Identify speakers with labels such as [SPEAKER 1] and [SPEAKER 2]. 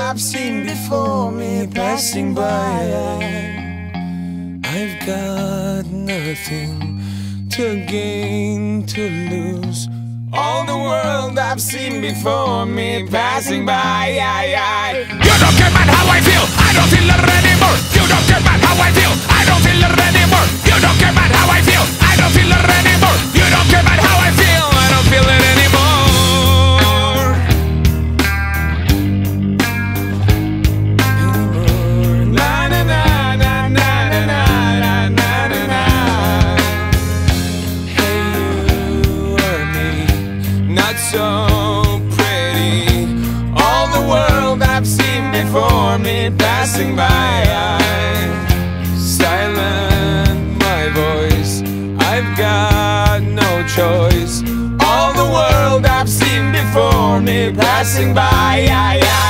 [SPEAKER 1] I've seen before me passing by. I've got nothing to gain, to lose. All the world I've seen before me passing by.
[SPEAKER 2] You don't care about how I feel, I don't feel it anymore. You don't care about how I feel, I don't feel it anymore. You don't care about how I feel, I don't feel it anymore. You don't care about how I feel, I don't feel it anymore.
[SPEAKER 1] Na na na na na na na na na na. Hey, you or me, not so pretty. All the world I've seen before me passing by. Silent my voice, I've got no choice. All the world I've seen before me passing by.